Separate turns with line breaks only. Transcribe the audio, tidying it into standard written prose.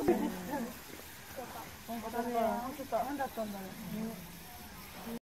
本当だね。何だったんだろう。